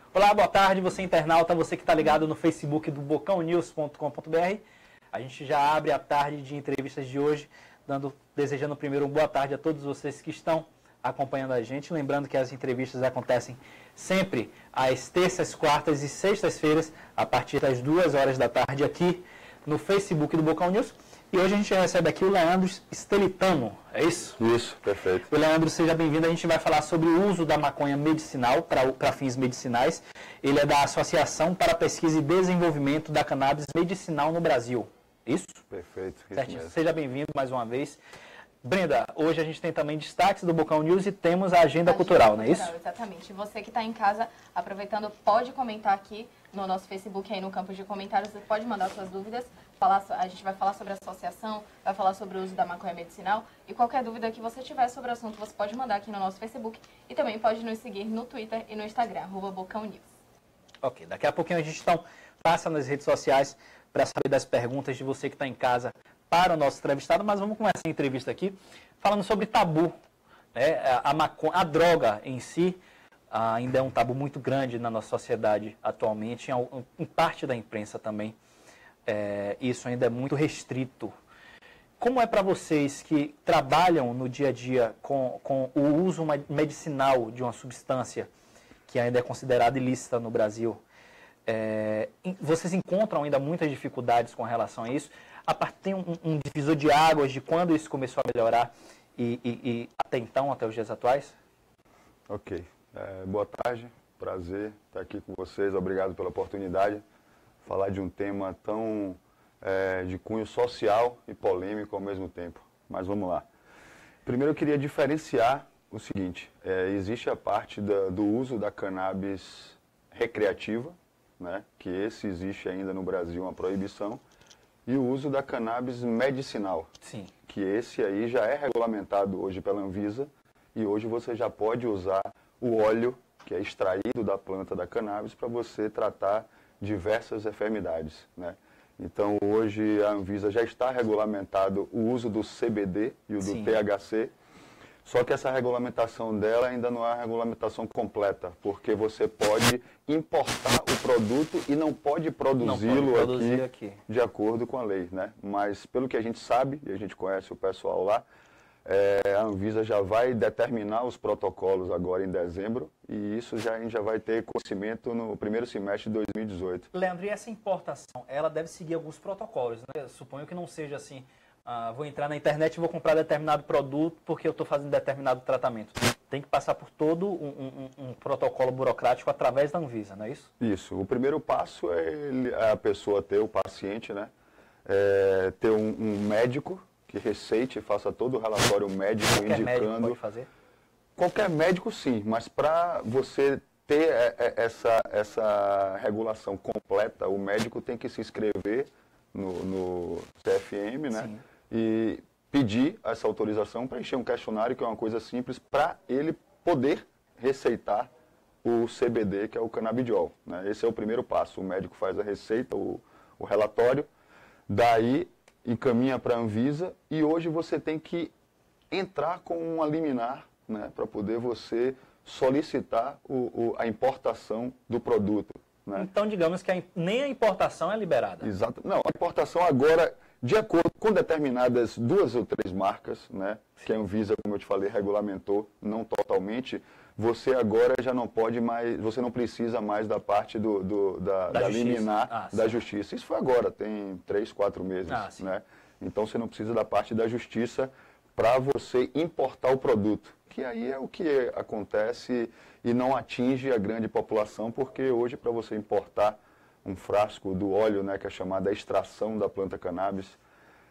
Olá, boa tarde, você internauta, você que está ligado no Facebook do bocãonews.com.br. A gente já abre a tarde de entrevistas de hoje, desejando primeiro uma boa tarde a todos vocês que estão acompanhando a gente. Lembrando que as entrevistas acontecem sempre às terças, quartas e sextas-feiras, a partir das 2 horas da tarde aqui no Facebook do Bocão News. E hoje a gente recebe aqui o Leandro Stelitano, é isso? Isso, perfeito. O Leandro, seja bem-vindo. A gente vai falar sobre o uso da maconha medicinal para fins medicinais. Ele é da Associação para Pesquisa e Desenvolvimento da Cannabis Medicinal no Brasil. Isso? Perfeito. Certo. Seja bem-vindo mais uma vez. Brenda, hoje a gente tem também destaques do Bocão News e temos a agenda cultural, não é isso? Exatamente. Você que está em casa, aproveitando, pode comentar aqui no nosso Facebook, aí no campo de comentários, você pode mandar suas dúvidas. A gente vai falar sobre a associação, vai falar sobre o uso da maconha medicinal e qualquer dúvida que você tiver sobre o assunto, você pode mandar aqui no nosso Facebook e também pode nos seguir no Twitter e no Instagram, @BocãoNews. Ok, daqui a pouquinho a gente então passa nas redes sociais para saber das perguntas de você que está em casa para o nosso entrevistado, mas vamos começar a entrevista aqui falando sobre tabu. Né? A droga em si ainda é um tabu muito grande na nossa sociedade atualmente, em parte da imprensa também. Isso ainda é muito restrito. Como é para vocês que trabalham no dia a dia com o uso medicinal de uma substância que ainda é considerada ilícita no Brasil? Vocês encontram ainda muitas dificuldades com relação a isso? Tem um divisor de águas de quando isso começou a melhorar e até então, até os dias atuais? Ok. Boa tarde, prazer estar aqui com vocês. Obrigado pela oportunidade. Falar de um tema tão de cunho social e polêmico ao mesmo tempo. Mas vamos lá. Primeiro eu queria diferenciar o seguinte. Existe a parte do uso da cannabis recreativa, né, que esse existe ainda no Brasil uma proibição, e o uso da cannabis medicinal, sim, que esse aí já é regulamentado hoje pela Anvisa, e hoje você já pode usar o óleo que é extraído da planta da cannabis para você tratar diversas enfermidades, né? Então hoje a Anvisa já está regulamentado o uso do CBD e o do THC, só que essa regulamentação dela ainda não é uma regulamentação completa, porque você pode importar o produto e não pode produzi-lo aqui de acordo com a lei, né? Mas pelo que a gente sabe, e a gente conhece o pessoal lá, a Anvisa já vai determinar os protocolos agora em dezembro, e isso a gente já vai ter conhecimento no primeiro semestre de 2018. Leandro, e essa importação, ela deve seguir alguns protocolos, né? Eu suponho que não seja assim, vou entrar na internet e vou comprar determinado produto porque eu estou fazendo determinado tratamento. Tem que passar por todo um protocolo burocrático através da Anvisa, não é isso? Isso. O primeiro passo é a pessoa ter, o paciente, né? Ter um médico que receite, faça todo o relatório médico Qualquer indicando... médico pode fazer? Qualquer médico sim, mas para você ter essa regulação completa, o médico tem que se inscrever no CFM, né? Sim. E pedir essa autorização, preencher um questionário, que é uma coisa simples, para ele poder receitar o CBD, que é o canabidiol, né? Esse é o primeiro passo. O médico faz a receita, o relatório, daí encaminha para a Anvisa, e hoje você tem que entrar com uma liminar, né, para poder você solicitar a importação do produto, né? Então, digamos que nem a importação é liberada. Exato. Não, a importação agora, de acordo com determinadas 2 ou 3 marcas, né, que a Anvisa, como eu te falei, regulamentou, não totalmente, você agora já não pode mais, você não precisa mais da parte da liminar da justiça. Isso foi agora, tem 3, 4 meses, né? Então você não precisa da parte da justiça para você importar o produto, que aí é o que acontece e não atinge a grande população, porque hoje para você importar um frasco do óleo, né, que é chamada extração da planta cannabis,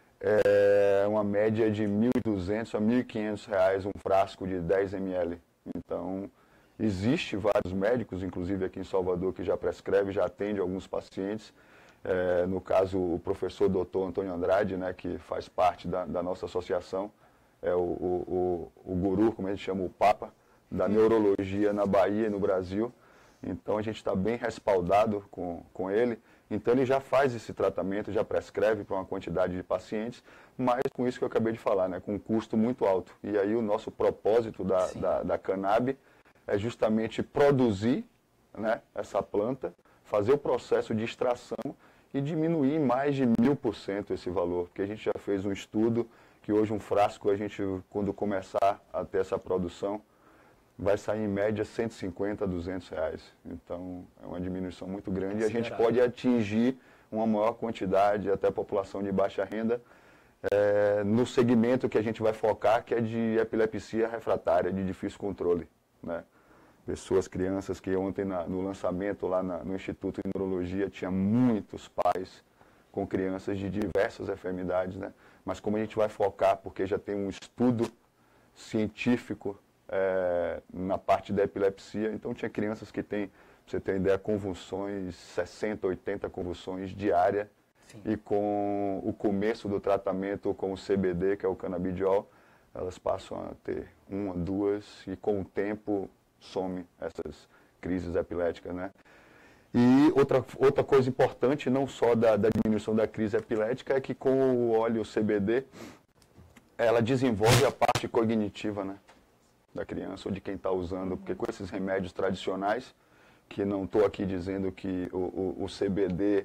é uma média de R$ 1.200 a R$ 1.500 um frasco de 10 ml. Então, existe vários médicos, inclusive aqui em Salvador, que já prescreve, já atende alguns pacientes. No caso, o professor Dr. Antônio Andrade, né, que faz parte da nossa associação, é o guru, como a gente chama, o papa, da neurologia na Bahia e no Brasil. Então, a gente está bem respaldado com ele. Então, ele já faz esse tratamento, já prescreve para uma quantidade de pacientes, mas com isso que eu acabei de falar, né, com um custo muito alto. E aí, o nosso propósito da cannabis é justamente produzir né, essa planta, fazer o processo de extração e diminuir em mais de 1000% esse valor, porque a gente já fez um estudo que hoje um frasco, a gente, quando começar a ter essa produção, vai sair em média 150 a 200 reais. Então, é uma diminuição muito grande e a gente pode atingir uma maior quantidade, até a população de baixa renda, no segmento que a gente vai focar, que é de epilepsia refratária, de difícil controle, né? Pessoas, crianças, que ontem no lançamento lá no Instituto de Neurologia tinha muitos pais com crianças de diversas enfermidades, né? Mas como a gente vai focar, porque já tem um estudo científico na parte da epilepsia, então tinha crianças que têm, pra você ter ideia, convulsões, 60, 80 convulsões diárias, e com o começo do tratamento com o CBD, que é o canabidiol, elas passam a ter 1, 2, e com o tempo some essas crises epiléticas, né? E outra coisa importante, não só da diminuição da crise epilética, é que com o óleo CBD, ela desenvolve a parte cognitiva, né, da criança ou de quem está usando, porque com esses remédios tradicionais, que não estou aqui dizendo que o CBD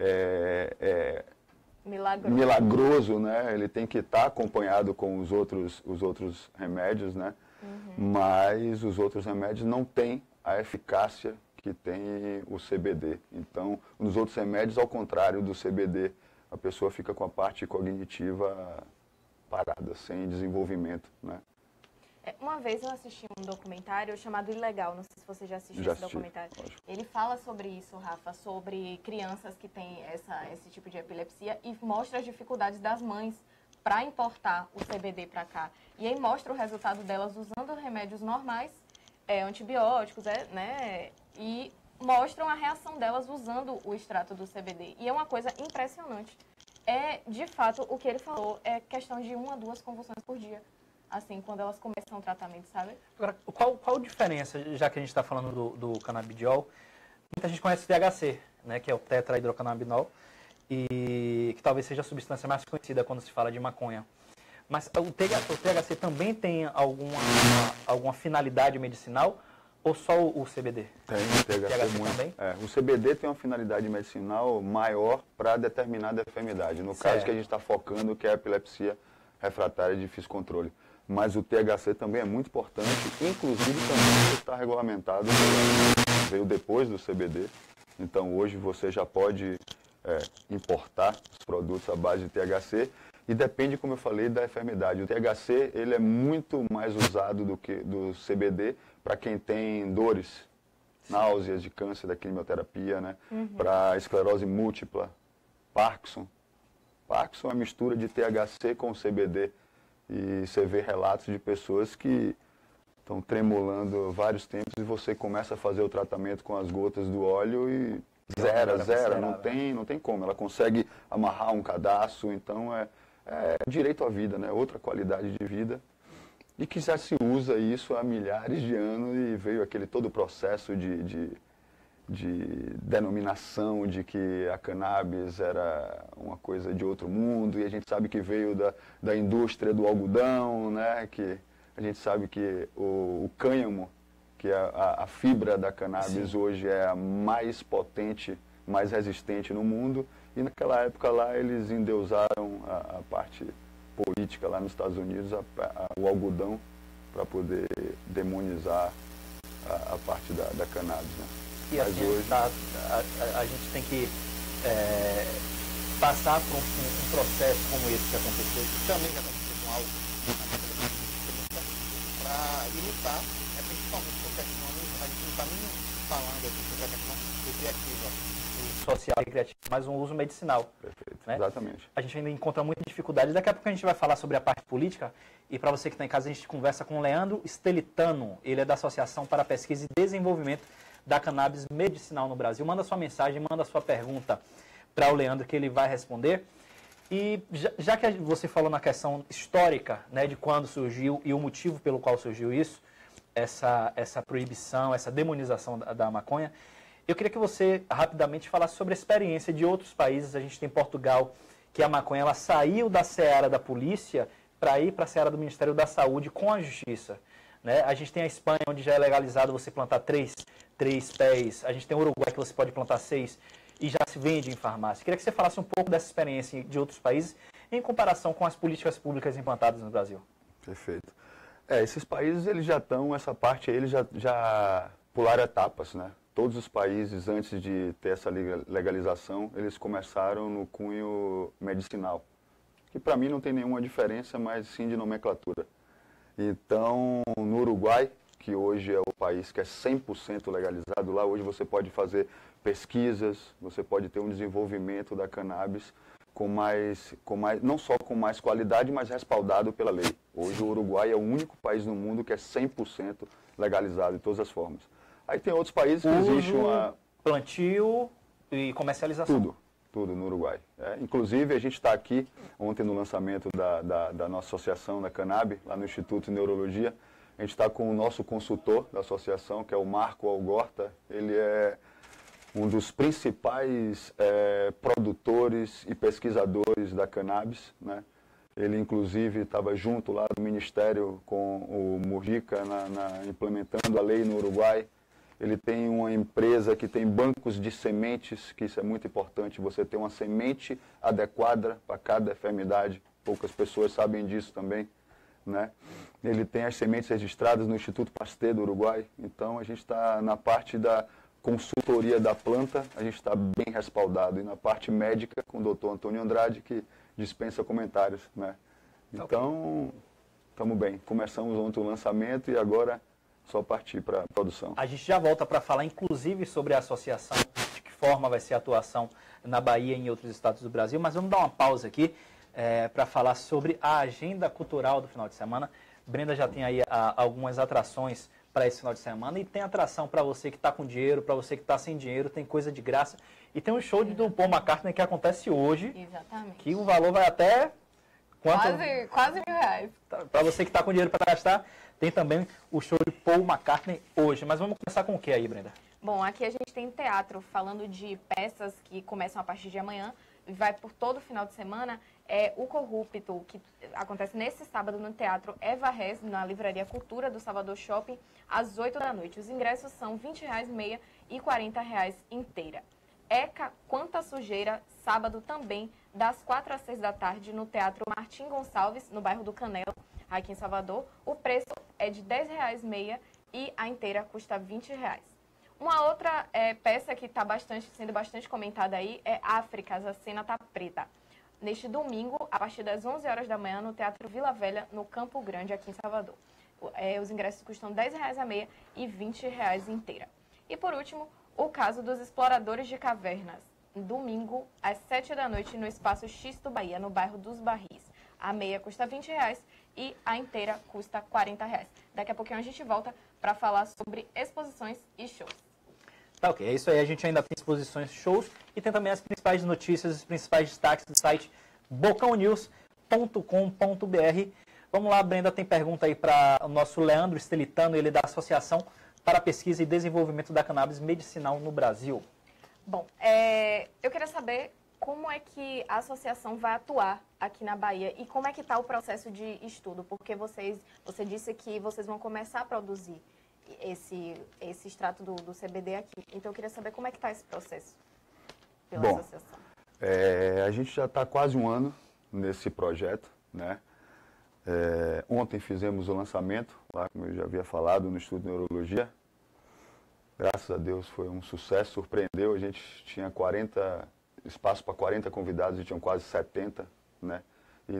é milagroso, né? Ele tem que estar acompanhado com os outros remédios, né? Mas os outros remédios não têm a eficácia que tem o CBD. Então, nos outros remédios, ao contrário do CBD, a pessoa fica com a parte cognitiva parada, sem desenvolvimento, né? Uma vez eu assisti um documentário chamado Ilegal, não sei se você já assistiu esse documentário. Lógico. Ele fala sobre isso, Rafa, sobre crianças que têm esse tipo de epilepsia e mostra as dificuldades das mães para importar o CBD para cá. E aí mostra o resultado delas usando remédios normais, antibióticos, né? E mostram a reação delas usando o extrato do CBD. E é uma coisa impressionante. De fato, o que ele falou é questão de 1 a 2 convulsões por dia. Assim, quando elas começam o tratamento, sabe? Agora, qual a diferença, já que a gente está falando do canabidiol? Muita gente conhece o THC, né, que é o tetrahidrocannabinol, e que talvez seja a substância mais conhecida quando se fala de maconha. Mas o THC também tem alguma finalidade medicinal ou só o CBD? Tem, o THC muito. Também? O CBD tem uma finalidade medicinal maior para determinada enfermidade. No caso que a gente está focando, que é a epilepsia refratária de difícil controle. Mas o THC também é muito importante, inclusive também está regulamentado, veio depois do CBD. Então hoje você já pode importar os produtos à base de THC e depende, como eu falei, da enfermidade. O THC ele é muito mais usado do que do CBD para quem tem dores, náuseas de câncer, da quimioterapia, né? Para esclerose múltipla, Parkinson. Parkinson é a mistura de THC com CBD. E você vê relatos de pessoas que estão tremulando vários tempos e você começa a fazer o tratamento com as gotas do óleo e zera, não tem como. Ela consegue amarrar um cadastro, então é direito à vida, né? Outra qualidade de vida. E que já se usa isso há milhares de anos e veio todo o processo de denominação de que a cannabis era uma coisa de outro mundo, e a gente sabe que veio da indústria do algodão, né? Que a gente sabe que o cânhamo, que é a fibra da cannabis, hoje é a mais potente, mais resistente no mundo, e naquela época lá eles endeusaram a parte política lá nos Estados Unidos, o algodão, para poder demonizar a parte da cannabis, né? E assim, hoje a gente tem que passar por um processo como esse que aconteceu, que também já aconteceu com algo, para lutar, principalmente porque a gente não está nem falando aqui sobre a questão recreativa, social e recreativa, mas um uso medicinal. Perfeito, né? Exatamente. A gente ainda encontra muita dificuldade. Daqui a pouco a gente vai falar sobre a parte política, e para você que está em casa, a gente conversa com o Leandro Stelitano, ele é da Associação para Pesquisa e Desenvolvimento da Cannabis Medicinal no Brasil. Manda sua mensagem, manda sua pergunta para o Leandro, que ele vai responder. E já que você falou na questão histórica, né, de quando surgiu e o motivo pelo qual surgiu isso, essa proibição, essa demonização da maconha, eu queria que você rapidamente falasse sobre a experiência de outros países. A gente tem Portugal, que a maconha ela saiu da seara da polícia para ir para a seara do Ministério da Saúde com a Justiça. Né? A gente tem a Espanha, onde já é legalizado você plantar 3 3 pés. A gente tem o Uruguai que você pode plantar 6 e já se vende em farmácia. Queria que você falasse um pouco dessa experiência de outros países em comparação com as políticas públicas implantadas no Brasil. Perfeito. Esses países, eles já estão, essa parte aí, eles já pularam etapas, né? Todos os países, antes de ter essa legalização, eles começaram no cunho medicinal, que para mim não tem nenhuma diferença, mas sim de nomenclatura. Então, no Uruguai, que hoje é o país que é 100% legalizado, lá hoje você pode fazer pesquisas, você pode ter um desenvolvimento da cannabis não só com mais qualidade, mas respaldado pela lei. Hoje o Uruguai é o único país no mundo que é 100% legalizado de todas as formas. Aí tem outros países que existe uma... plantio e comercialização. Tudo no Uruguai. Inclusive, a gente está aqui, ontem no lançamento da nossa associação, da Cannab, lá no Instituto de Neurologia, a gente está com o nosso consultor da associação, que é o Marco Algorta. Ele é um dos principais produtores e pesquisadores da cannabis, né? Ele, inclusive, estava junto lá do Ministério com o Mujica implementando a lei no Uruguai. Ele tem uma empresa que tem bancos de sementes, que isso é muito importante, você ter uma semente adequada para cada enfermidade. Poucas pessoas sabem disso também, né? Ele tem as sementes registradas no Instituto Pasteur do Uruguai. Então, a gente está na parte da consultoria da planta, a gente está bem respaldado. E na parte médica, com o doutor Antônio Andrade, que dispensa comentários, né? Então, estamos bem. Começamos ontem o lançamento e agora só partir para a produção. A gente já volta para falar, inclusive, sobre a associação, de que forma vai ser a atuação na Bahia e em outros estados do Brasil, mas vamos dar uma pausa aqui para falar sobre a agenda cultural do final de semana. Brenda já tem aí algumas atrações para esse final de semana e tem atração para você que está com dinheiro, para você que está sem dinheiro, tem coisa de graça. E tem um show do Paul McCartney que acontece hoje. Exatamente. Que o valor vai até... Quase R$1.000. Para você que está com dinheiro para gastar, tem também o show de Paul McCartney hoje. Mas vamos começar com o que aí, Brenda? Bom, aqui a gente tem teatro, falando de peças que começam a partir de amanhã e vai por todo o final de semana. O Corrupto, que acontece nesse sábado no Teatro Eva Rez, na Livraria Cultura do Salvador Shopping, às 8 da noite. Os ingressos são R$20 meia e R$40 inteira. Quanta Sujeira, sábado também, das 4 às 6 da tarde, no Teatro Martim Gonçalves, no bairro do Canelo, aqui em Salvador. O preço é de R$10 meia e a inteira custa R$20. Uma outra peça que está sendo bastante comentada aí é Áfricas, a Cena Tá Preta. Neste domingo, a partir das 11 horas da manhã, no Teatro Vila Velha, no Campo Grande, aqui em Salvador. Os ingressos custam R$10 a meia e R$20 inteira. E por último, o caso dos Exploradores de Cavernas. Domingo, às 7 da noite, no Espaço X do Bahia, no bairro dos Barris. A meia custa R$20 e a inteira custa R$40. Daqui a pouquinho a gente volta para falar sobre exposições e shows. Tá, ok. É isso aí. A gente ainda tem exposições, shows e tem também as principais notícias, os principais destaques do site bocãonews.com.br. Vamos lá, Brenda, tem pergunta aí para o nosso Leandro Estelitano, ele é da Associação para a Pesquisa e Desenvolvimento da Cannabis Medicinal no Brasil. Bom, eu queria saber como é que a associação vai atuar aqui na Bahia e como é que está o processo de estudo, porque você disse que vocês vão começar a produzir esse extrato do CBD aqui. Então, eu queria saber como é que está esse processo pela associação. A gente já está quase um ano nesse projeto, né? Ontem fizemos o lançamento, lá como eu já havia falado, no Instituto de Neurologia. Graças a Deus foi um sucesso, surpreendeu. A gente tinha espaço para 40 convidados e tinham quase 70, né? E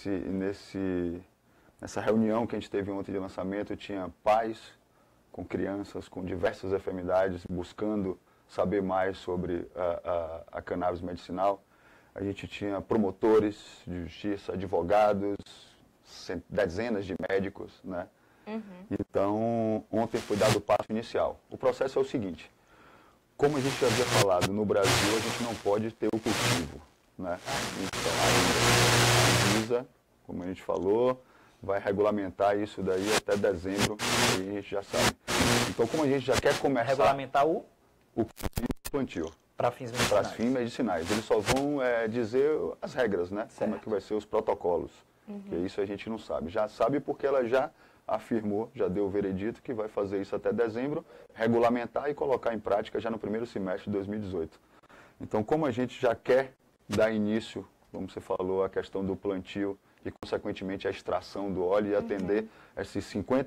nessa reunião que a gente teve ontem de lançamento, tinha pais com crianças com diversas enfermidades, buscando saber mais sobre a cannabis medicinal. A gente tinha promotores de justiça, advogados, dezenas de médicos, né? Uhum. Então, ontem foi dado o passo inicial. O processo é o seguinte: como a gente já havia falado, no Brasil a gente não pode ter o cultivo, né? Então, a Anvisa, como a gente falou, vai regulamentar isso daí até dezembro, aí a gente já sabe. Então, como a gente já quer começar... Regulamentar o plantio. Para fins medicinais. Para fins medicinais. Eles só vão dizer as regras, né? Certo. Como é que vai ser os protocolos. Uhum. Que isso a gente não sabe. Já sabe porque afirmou, já deu o veredito que vai fazer isso até dezembro, regulamentar e colocar em prática já no primeiro semestre de 2018. Então, como a gente já quer dar início, como você falou, a questão do plantio e, consequentemente, a extração do óleo e atender esses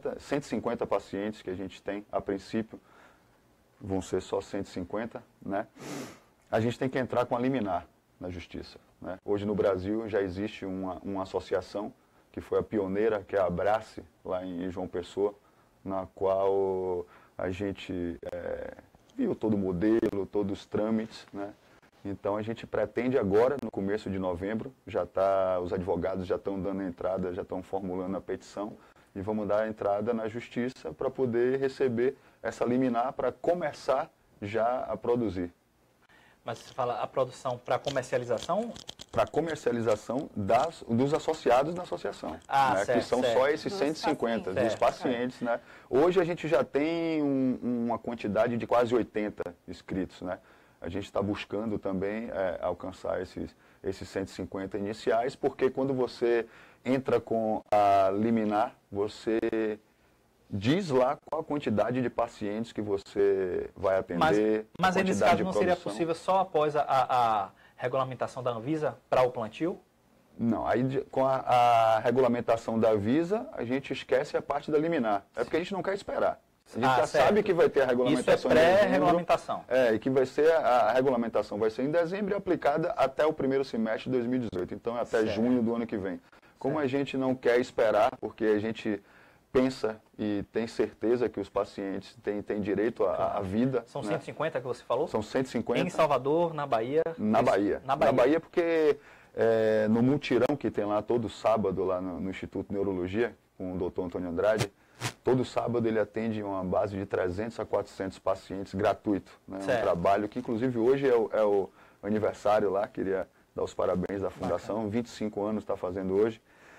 150 pacientes que a gente tem, a princípio, vão ser só 150, né? A gente tem que entrar com a liminar na justiça, né? Hoje no Brasil já existe uma associação que foi a pioneira, que é a Abrace, lá em João Pessoa, na qual a gente viu todo o modelo, todos os trâmites, né? Então a gente pretende agora, no começo de novembro, os advogados já estão dando entrada, já estão formulando a petição e vamos dar a entrada na justiça para poder receber essa liminar para começar já a produzir. Mas você fala a produção para comercialização? Para comercialização dos associados na associação, né? Certo, que são certo. só esses 150, dos pacientes. Né? Hoje a gente já tem uma quantidade de quase 80 inscritos. Né? A gente está buscando também alcançar esses 150 iniciais, porque quando você entra com a liminar, você diz lá qual a quantidade de pacientes que você vai atender. Mas nesse caso não seria possível só após a regulamentação da Anvisa para o plantio? Não, aí com a regulamentação da Anvisa, a gente esquece a parte da liminar. É porque a gente não quer esperar. A gente já sabe que vai ter a regulamentação. Isso é pré-regulamentação. E que vai ser a regulamentação vai ser em dezembro e aplicada até o primeiro semestre de 2018. Então, até junho do ano que vem. Como a gente não quer esperar, porque a gente pensa e tem certeza que os pacientes têm direito à vida. São 150 que você falou? São 150. Em Salvador, na Bahia? Na Bahia. Na Bahia porque no mutirão que tem lá todo sábado lá no Instituto de Neurologia, com o doutor Antônio Andrade, todo sábado ele atende uma base de 300 a 400 pacientes gratuito. Né? Um trabalho que inclusive hoje é o aniversário lá, queria dar os parabéns da fundação, bacana. 25 anos está fazendo hoje.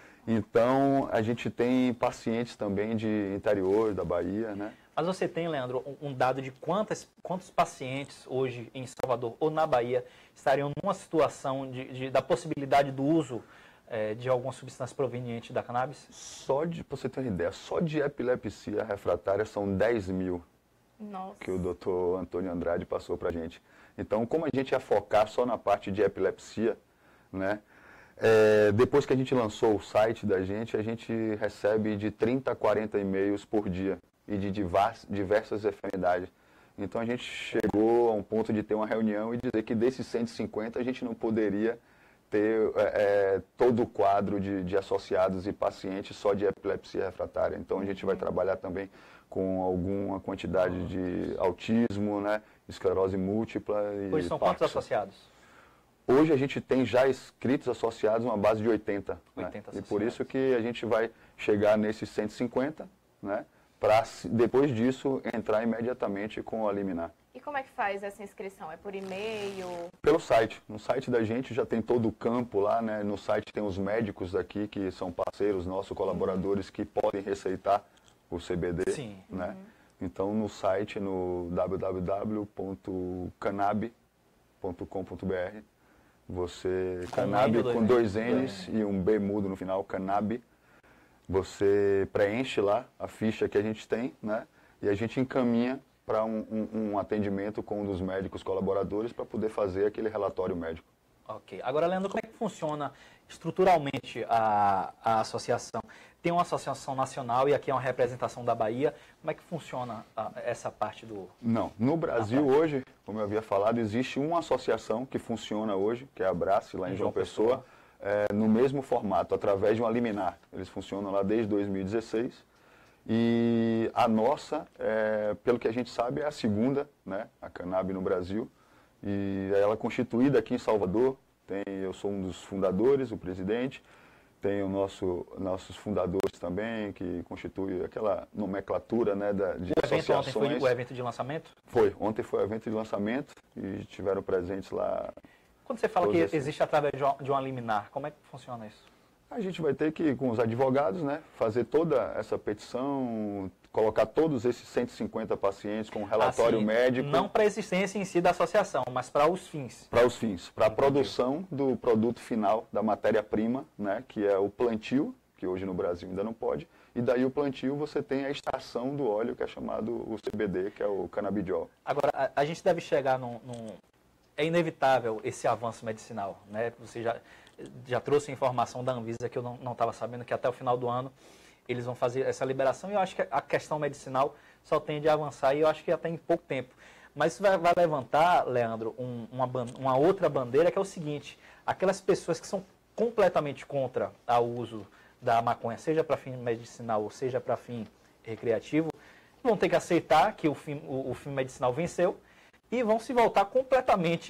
Então, a gente tem pacientes também de interior da Bahia, né? Mas você tem, Leandro, um dado de quantos pacientes hoje em Salvador ou na Bahia estariam numa situação da possibilidade do uso de alguma substância proveniente da cannabis? Para você ter uma ideia, só de epilepsia refratária são 10 mil. Nossa. Que o doutor Antônio Andrade passou para a gente. Então, como a gente ia focar só na parte de epilepsia, né? Depois que a gente lançou o site da gente, a gente recebe de 30 a 40 e-mails por dia e de diversas enfermidades. Então a gente chegou a um ponto de ter uma reunião e dizer que desses 150 a gente não poderia ter todo o quadro de associados e pacientes só de epilepsia refratária. Então a gente vai trabalhar também com alguma quantidade de autismo, né, esclerose múltipla e Hoje são quantos associados? Hoje a gente tem já inscritos associados uma base de 80. 80 né? E por isso que a gente vai chegar nesses 150, né? Para depois disso entrar imediatamente com a liminar. E como é que faz essa inscrição? É por e-mail? Pelo site. No site da gente já tem todo o campo lá, né? No site tem os médicos daqui que são parceiros nossos, colaboradores que podem receitar o CBD. Sim. Né? Então no site, no www.cannab.com.br, você, Cannab com 2 N's e um B mudo no final, Cannab, você preenche lá a ficha que a gente tem, né? E a gente encaminha para um atendimento com um dos médicos colaboradores para poder fazer aquele relatório médico. Ok. Agora, Leandro, como é que funciona estruturalmente a associação? Tem uma associação nacional e aqui é uma representação da Bahia. Como é que funciona essa parte do... Não. No Brasil hoje, como eu havia falado, existe uma associação que funciona hoje, que é a Abrace, lá em João Pessoa, no mesmo formato, através de uma liminar. Eles funcionam lá desde 2016. E a nossa, pelo que a gente sabe, é a segunda, né, a Cannab no Brasil. E ela é constituída aqui em Salvador. Eu sou um dos fundadores, o presidente. Tem nossos fundadores também, que constituem aquela nomenclatura, né, de associações. Ontem foi o evento de lançamento? Ontem foi o evento de lançamento e tiveram presentes lá. Quando você fala que existe através de uma liminar, como é que funciona isso? A gente vai ter que, com os advogados, né, fazer toda essa petição, colocar todos esses 150 pacientes com relatório médico. Não para a existência em si da associação, mas para os fins. Para os fins, para a produção do produto final, da matéria-prima, né, que é o plantio, que hoje no Brasil ainda não pode, e daí o plantio você tem a extração do óleo, que é chamado o CBD, que é o canabidiol. Agora, a gente deve chegar É inevitável esse avanço medicinal, né? Você já trouxe informação da Anvisa que eu não estava sabendo, que até o final do ano eles vão fazer essa liberação, e eu acho que a questão medicinal só tende a avançar, e eu acho que até em pouco tempo. Mas isso vai levantar, Leandro, uma outra bandeira, que é o seguinte: aquelas pessoas que são completamente contra o uso da maconha, seja para fim medicinal ou seja para fim recreativo, vão ter que aceitar que o fim medicinal venceu e vão se voltar completamente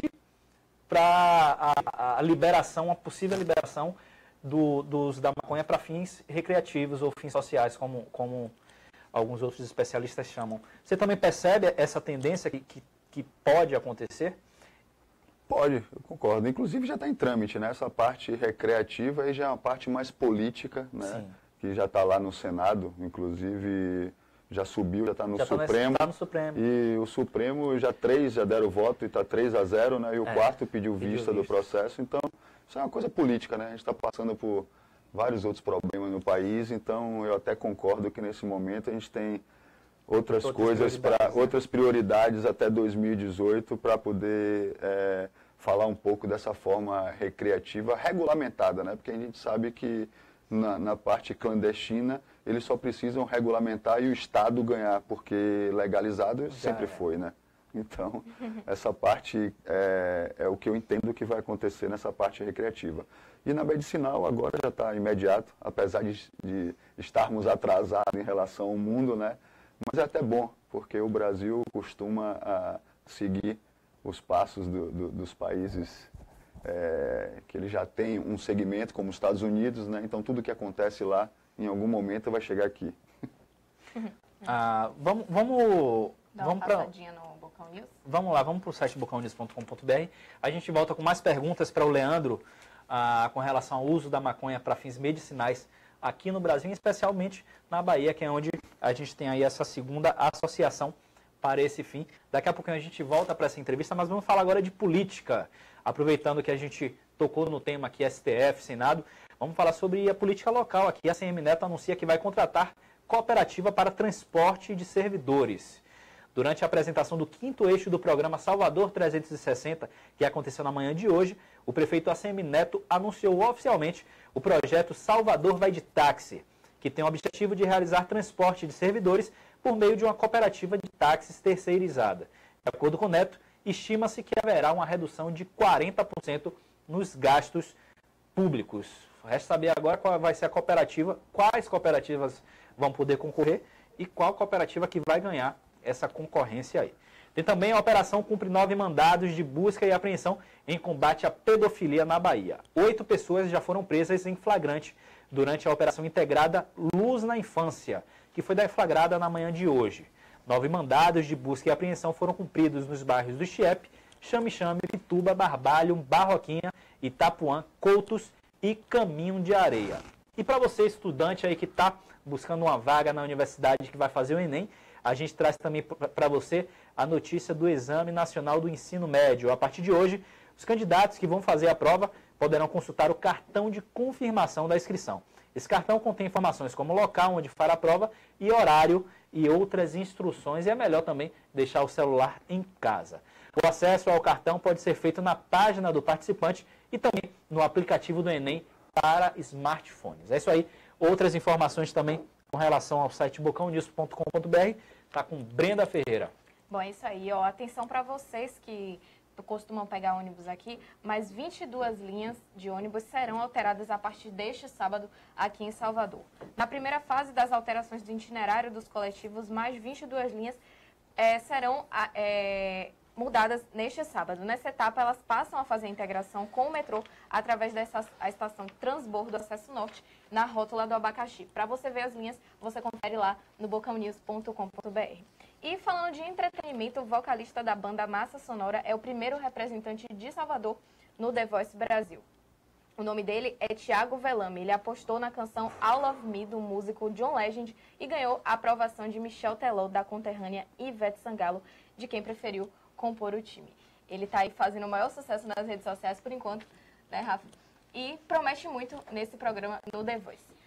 para a liberação, a possível liberação do uso da maconha para fins recreativos ou fins sociais, como alguns outros especialistas chamam. Você também percebe essa tendência que pode acontecer? Pode, eu concordo. Inclusive já está em trâmite, né? Essa parte recreativa aí já é uma parte mais política, né? Sim. Que já está lá no Senado, inclusive já subiu, já está no Supremo. Tá no Supremo. E o Supremo já deram voto e está 3-0, né? E o quarto pediu vista do processo. Então, isso é uma coisa política, né? A gente está passando por vários outros problemas no país, então eu até concordo que nesse momento a gente tem outras prioridades até 2018 para poder falar um pouco dessa forma recreativa regulamentada, né? Porque a gente sabe que na parte clandestina eles só precisam regulamentar e o Estado ganhar, porque legalizado sempre foi, né? Então, essa parte é o que eu entendo que vai acontecer nessa parte recreativa. E na medicinal agora já está imediato, apesar de estarmos atrasados em relação ao mundo, né? Mas é até bom, porque o Brasil costuma seguir os passos dos países que ele já tem um segmento, como os Estados Unidos, né? Então tudo que acontece lá, em algum momento vai chegar aqui. Vamos Dá uma passadinha no Bocão News? Vamos lá, vamos para o site bocãonews.com.br. A gente volta com mais perguntas para o Leandro com relação ao uso da maconha para fins medicinais aqui no Brasil, especialmente na Bahia, que é onde a gente tem aí essa segunda associação para esse fim. Daqui a pouquinho a gente volta para essa entrevista, mas vamos falar agora de política. Aproveitando que a gente tocou no tema aqui STF, Senado, vamos falar sobre a política local. Aqui a CM Neto anuncia que vai contratar cooperativa para transporte de servidores. Durante a apresentação do 5º eixo do programa Salvador 360, que aconteceu na manhã de hoje, o prefeito ACM Neto anunciou oficialmente o projeto Salvador Vai de Táxi, que tem o objetivo de realizar transporte de servidores por meio de uma cooperativa de táxis terceirizada. De acordo com Neto, estima-se que haverá uma redução de 40% nos gastos públicos. Resta saber agora qual vai ser a cooperativa, quais cooperativas vão poder concorrer e qual cooperativa que vai ganhar essa concorrência aí. Tem também a operação cumpre 9 mandados de busca e apreensão em combate à pedofilia na Bahia. 8 pessoas já foram presas em flagrante durante a operação integrada Luz na Infância, que foi deflagrada na manhã de hoje. 9 mandados de busca e apreensão foram cumpridos nos bairros do Chiep, Chame-Chame, Pituba, Barbalho, Barroquinha, Itapuã, Coutos e Caminho de Areia. E para você, estudante aí que está buscando uma vaga na universidade que vai fazer o Enem, a gente traz também para você a notícia do Exame Nacional do Ensino Médio. A partir de hoje, os candidatos que vão fazer a prova poderão consultar o cartão de confirmação da inscrição. Esse cartão contém informações como o local onde fará a prova e horário e outras instruções. E é melhor também deixar o celular em casa. O acesso ao cartão pode ser feito na página do participante e também no aplicativo do Enem para smartphones. É isso aí. Outras informações também com relação ao site bocãonews.com.br, está com Brenda Ferreira. Bom, é isso aí. Ó, atenção para vocês que costumam pegar ônibus aqui, mas 22 linhas de ônibus serão alteradas a partir deste sábado aqui em Salvador. Na primeira fase das alterações do itinerário dos coletivos, mais 22 linhas serão mudadas neste sábado. Nessa etapa, elas passam a fazer a integração com o metrô através a estação Transbordo Acesso Norte, na rótula do Abacaxi. Para você ver as linhas, você confere lá no bocãonews.com.br. E falando de entretenimento, o vocalista da banda Massa Sonora é o primeiro representante de Salvador no The Voice Brasil. O nome dele é Thiago Velame. Ele apostou na canção All of Me, do músico John Legend, e ganhou a aprovação de Michel Teló, da conterrânea Ivete Sangalo, de quem preferiu compor o time. Ele está aí fazendo o maior sucesso nas redes sociais por enquanto, né, Rafa? E promete muito nesse programa no The Voice.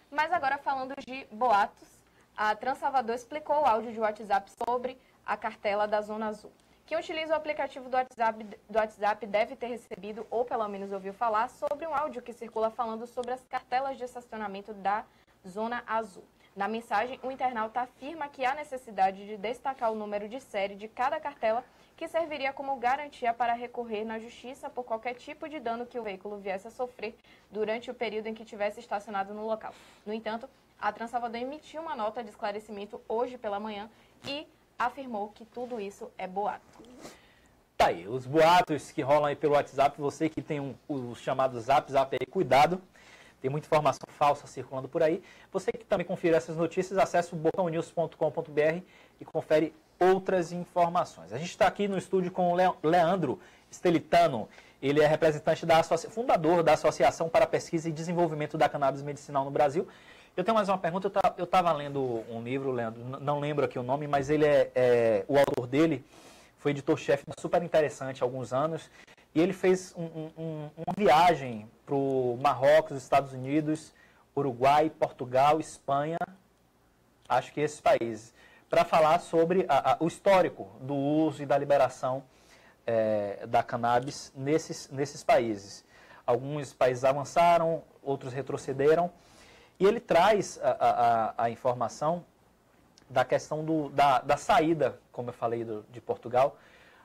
Mas agora falando de boatos, a Transalvador explicou o áudio de WhatsApp sobre a cartela da Zona Azul. Quem utiliza o aplicativo do WhatsApp deve ter recebido, ou pelo menos ouviu falar, sobre um áudio que circula falando sobre as cartelas de estacionamento da Zona Azul. Na mensagem, o internauta afirma que há necessidade de destacar o número de série de cada cartela, que serviria como garantia para recorrer na justiça por qualquer tipo de dano que o veículo viesse a sofrer durante o período em que tivesse estacionado no local. No entanto, a Transalvador emitiu uma nota de esclarecimento hoje pela manhã e afirmou que tudo isso é boato. Tá aí, os boatos que rolam aí pelo WhatsApp, você que tem os chamados Zap aí, cuidado. Tem muita informação falsa circulando por aí. Você que também confere essas notícias, acesse o botãonews.com.br e confere outras informações. A gente está aqui no estúdio com o Leandro Stelitano. Ele é representante fundador da Associação para Pesquisa e Desenvolvimento da Cannabis Medicinal no Brasil. Eu tenho mais uma pergunta. Eu estava lendo um livro, Leandro, não lembro aqui o nome, mas ele o autor dele foi editor-chefe super interessante há alguns anos. E ele fez uma viagem para o Marrocos, Estados Unidos, Uruguai, Portugal, Espanha, acho que esses países, para falar sobre o histórico do uso e da liberação da cannabis nesses países. Alguns países avançaram, outros retrocederam. E ele traz a informação da questão da saída, como eu falei, de Portugal,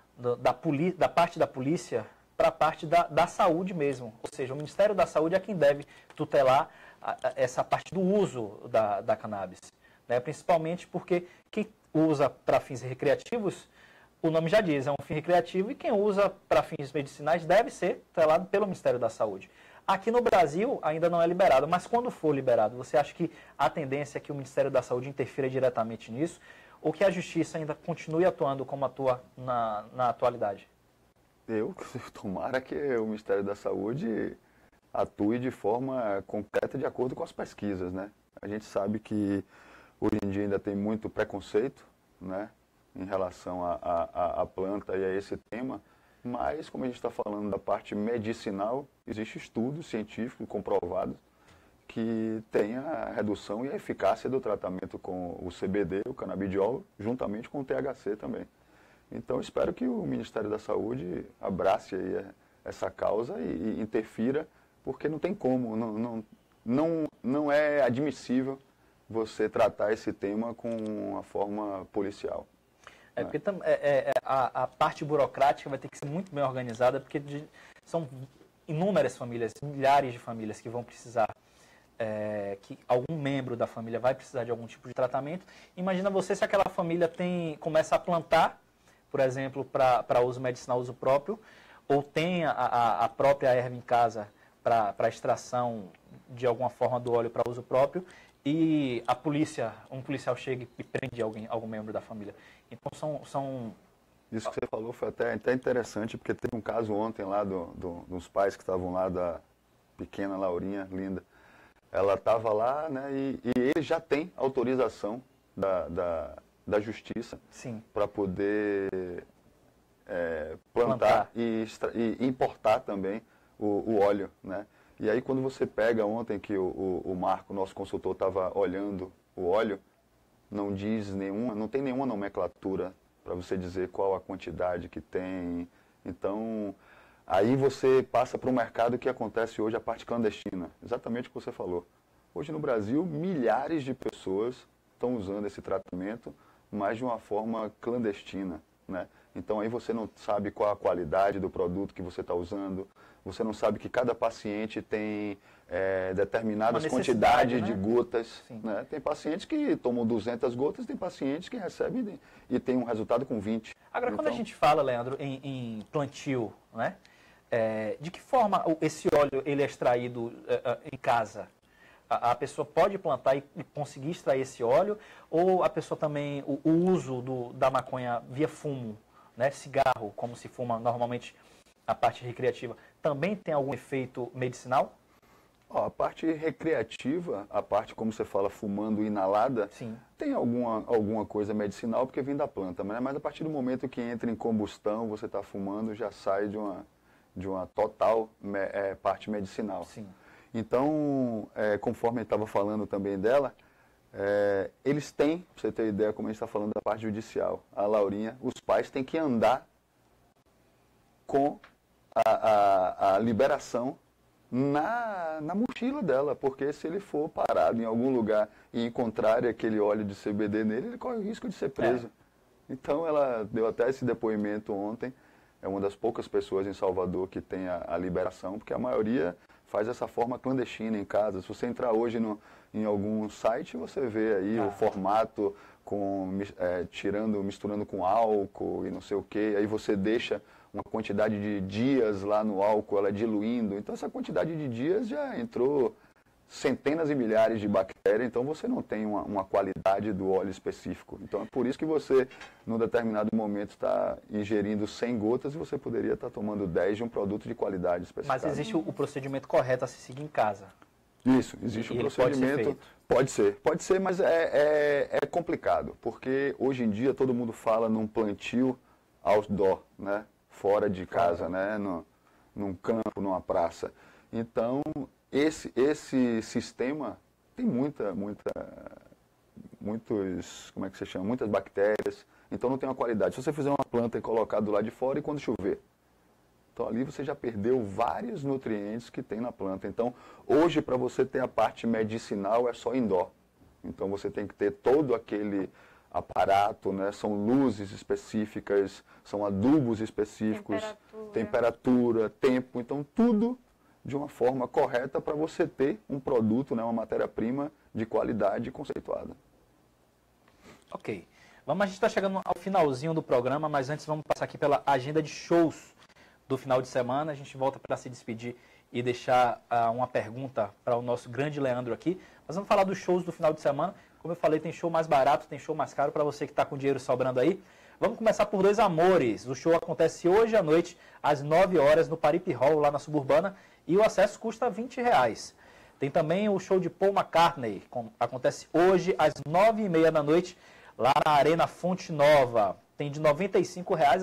da parte da polícia para a parte da saúde mesmo. Ou seja, o Ministério da Saúde é quem deve tutelar essa parte do uso da cannabis. Né? Principalmente porque quem usa para fins recreativos, o nome já diz, é um fim recreativo, e quem usa para fins medicinais deve ser tutelado pelo Ministério da Saúde. Aqui no Brasil ainda não é liberado, mas quando for liberado, você acha que a tendência é que o Ministério da Saúde interfira diretamente nisso, ou que a Justiça ainda continue atuando como atua na atualidade? Tomara que o Ministério da Saúde atue de forma concreta de acordo com as pesquisas, né? A gente sabe que hoje em dia ainda tem muito preconceito, né, em relação à planta e a esse tema, mas como a gente está falando da parte medicinal, existe estudos científicos comprovados que tem a redução e a eficácia do tratamento com o CBD, o canabidiol, juntamente com o THC também. Então, espero que o Ministério da Saúde abrace aí essa causa e interfira, porque não tem como, não é admissível você tratar esse tema com uma forma policial. Porque a parte burocrática vai ter que ser muito bem organizada, porque são inúmeras famílias, milhares de famílias que vão precisar, que algum membro da família vai precisar de algum tipo de tratamento. Imagina você se aquela família começa a plantar, por exemplo, para uso medicinal, uso próprio, ou tem a própria erva em casa para extração de alguma forma do óleo para uso próprio, e um policial chega e prende algum membro da família. Então Isso que você falou foi até interessante, porque teve um caso ontem lá dos pais que estavam lá, da pequena Laurinha, linda. Ela estava lá, né, e ele já tem autorização da Justiça para poder plantar e importar também o óleo, né? E aí quando você pega ontem que o Marco, nosso consultor, estava olhando o óleo, não tem nenhuma nomenclatura para você dizer qual a quantidade que tem. Então, aí você passa para o mercado que acontece hoje, a parte clandestina. Exatamente o que você falou. Hoje no Brasil, milhares de pessoas estão usando esse tratamento, mas de uma forma clandestina, né? Então aí você não sabe qual a qualidade do produto que você está usando, você não sabe que cada paciente tem determinadas quantidades, né, de gotas, né? Tem pacientes que tomam 200 gotas, tem pacientes que recebem e tem um resultado com 20. Agora, quando a gente fala, Leandro, em plantio, né? De que forma esse óleo ele é extraído em casa? A pessoa pode plantar e conseguir extrair esse óleo, ou a pessoa também, o uso da maconha via fumo, né, cigarro, como se fuma normalmente a parte recreativa, também tem algum efeito medicinal? A parte recreativa, a parte, como você fala, fumando inalada, tem alguma coisa medicinal, porque vem da planta, mas a partir do momento que entra em combustão, você está fumando, já sai de uma total parte medicinal. Sim. Então, conforme eu estava falando também dela, eles têm, para você ter ideia, como a gente está falando da parte judicial, a Laurinha, os pais têm que andar com a liberação na mochila dela, porque se ele for parado em algum lugar e encontrar aquele óleo de CBD nele, ele corre o risco de ser preso. Então ela deu até esse depoimento ontem, é uma das poucas pessoas em Salvador que tem a liberação, porque a maioria faz essa forma clandestina em casa. Se você entrar hoje em algum site, você vê aí o formato misturando com álcool e não sei o que, aí você deixa uma quantidade de dias lá no álcool, ela diluindo. Então, essa quantidade de dias já entrou centenas e milhares de bactérias, então você não tem uma qualidade do óleo específico. Então, é por isso que você, num determinado momento, está ingerindo 100 gotas e você poderia estar tomando 10 de um produto de qualidade especificada. Mas existe o procedimento correto a se seguir em casa? Isso, existe um procedimento. Pode ser, mas é complicado, porque hoje em dia todo mundo fala num plantio outdoor, né? Fora de casa, né? Num campo, numa praça. Então, esse sistema tem muitas, como é que se chama? Muitas bactérias, então não tem uma qualidade. Se você fizer uma planta e colocar do lado de fora e quando chover, então ali você já perdeu vários nutrientes que tem na planta. Então, hoje para você ter a parte medicinal é só indoor. Então você tem que ter todo aquele aparato, né? São luzes específicas, são adubos específicos, temperatura, tempo, então tudo de uma forma correta para você ter um produto, né? Uma matéria-prima de qualidade conceituada. Ok. A gente está chegando ao finalzinho do programa, mas antes vamos passar aqui pela agenda de shows do final de semana. A gente volta para se despedir e deixar uma pergunta para o nosso grande Leandro aqui. Nós vamos falar dos shows do final de semana. Como eu falei, tem show mais barato, tem show mais caro para você que está com dinheiro sobrando aí. Vamos começar por Dois Amores. O show acontece hoje à noite, às 9 horas, no Paripe Hall, lá na Suburbana, e o acesso custa R$20. Tem também o show de Paul McCartney, acontece hoje às 9h30 da noite, lá na Arena Fonte Nova. Tem de R$95 a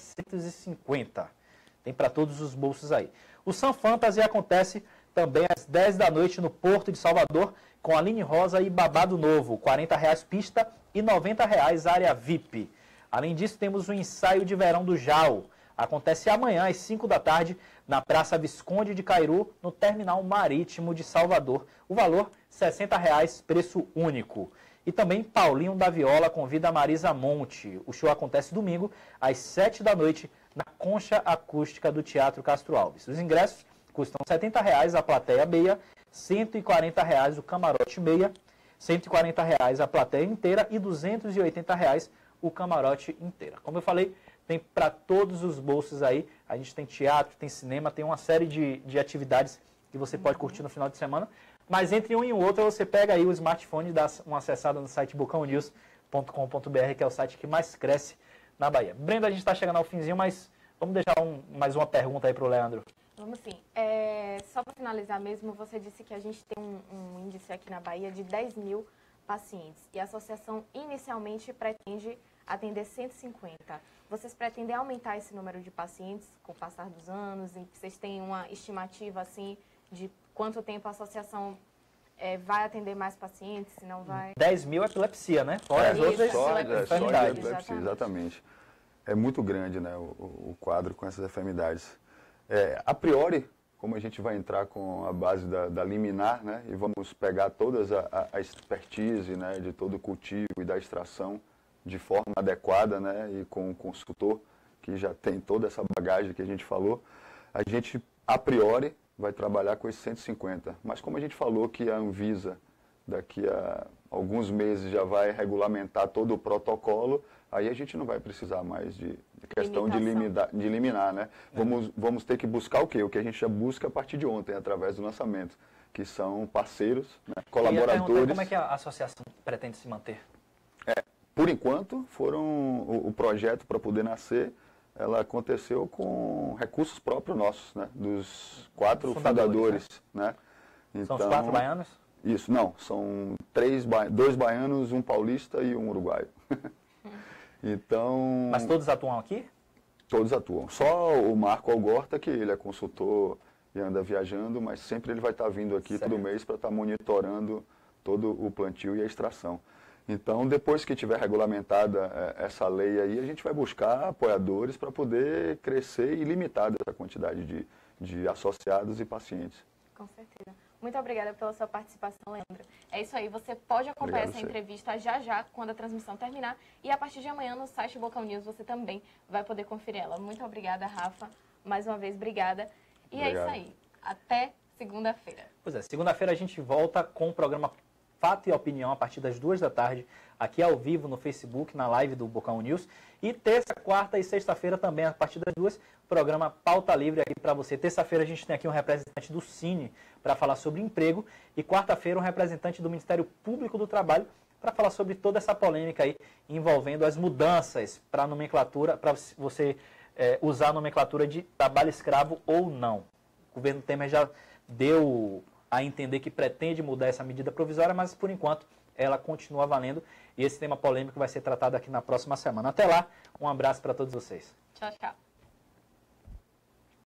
R$750. Tem para todos os bolsos aí. O Sun Fantasy acontece também às 10 da noite no Porto de Salvador, com Aline Rosa e Babado Novo, R$40 pista e R$90 área VIP. Além disso, temos o ensaio de verão do JAL. Acontece amanhã às 5 da tarde na Praça Visconde de Cairu, no Terminal Marítimo de Salvador. O valor, R$60, preço único. E também Paulinho da Viola convida a Marisa Monte. O show acontece domingo às 7 da noite na Concha Acústica do Teatro Castro Alves. Os ingressos custam R$70 a plateia meia, R$140 o camarote meia, R$140 a plateia inteira e R$280 o camarote inteira. Como eu falei, tem para todos os bolsos aí. A gente tem teatro, tem cinema, tem uma série de atividades que você pode curtir no final de semana. Mas entre um e o outro, você pega aí o smartphone e dá uma acessada no site bocãonews.com.br, que é o site que mais cresce na Bahia. Brenda, a gente está chegando ao finzinho, mas vamos deixar mais uma pergunta aí para o Leandro. Vamos sim. Só para finalizar mesmo, você disse que a gente tem um índice aqui na Bahia de 10 mil pacientes. E a associação inicialmente pretende atender 150. Vocês pretendem aumentar esse número de pacientes com o passar dos anos? E vocês têm uma estimativa assim de quanto tempo a associação vai atender mais pacientes, se não vai? 10 mil é epilepsia, né? Fora as outras enfermidades. Epilepsia, exatamente. É muito grande, né, o quadro com essas enfermidades. A priori, como a gente vai entrar com a base da liminar, né, e vamos pegar toda a expertise, né, de todo o cultivo e da extração de forma adequada, né, e com o consultor que já tem toda essa bagagem que a gente falou, a gente, a priori, vai trabalhar com esses 150. Mas como a gente falou que a Anvisa, daqui a alguns meses, já vai regulamentar todo o protocolo, aí a gente não vai precisar mais de questão de liminar, né? Vamos ter que buscar o quê? O que a gente já busca a partir de ontem, através do lançamento, que são parceiros, né, colaboradores. Como é que a associação pretende se manter? Por enquanto, o projeto para poder nascer, ela aconteceu com recursos próprios nossos, né? Dos 4 fundadores, né? Então, são os 4 baianos? Isso, não. São 2 baianos, 1 paulista e 1 uruguaio. Então... Mas todos atuam aqui? Todos atuam. Só o Marco Algorta, que ele é consultor e anda viajando, mas sempre ele vai estar vindo aqui Certo. todo mês para estar monitorando todo o plantio e a extração. Então, depois que tiver regulamentada essa lei aí, a gente vai buscar apoiadores para poder crescer e limitar essa quantidade de associados e pacientes. Com certeza. Muito obrigada pela sua participação, Leandro. É isso aí, você pode acompanhar Obrigado, essa entrevista já, quando a transmissão terminar. E a partir de amanhã, no site Bocal News, você também vai poder conferir ela. Muito obrigada, Rafa. Mais uma vez, obrigada. E Obrigado. é isso aí. Até segunda-feira. Pois é, segunda-feira a gente volta com o programa Fato e Opinião a partir das 2 da tarde, aqui ao vivo no Facebook, na live do Bocal News. E terça, quarta e sexta-feira também, a partir das 2, programa Pauta Livre aqui para você. Terça-feira a gente tem aqui um representante do Cine para falar sobre emprego e quarta-feira um representante do Ministério Público do Trabalho para falar sobre toda essa polêmica aí envolvendo as mudanças para a nomenclatura, para você usar a nomenclatura de trabalho escravo ou não. O governo Temer já deu a entender que pretende mudar essa medida provisória, mas por enquanto ela continua valendo e esse tema polêmico vai ser tratado aqui na próxima semana. Até lá, um abraço para todos vocês. Tchau, tchau.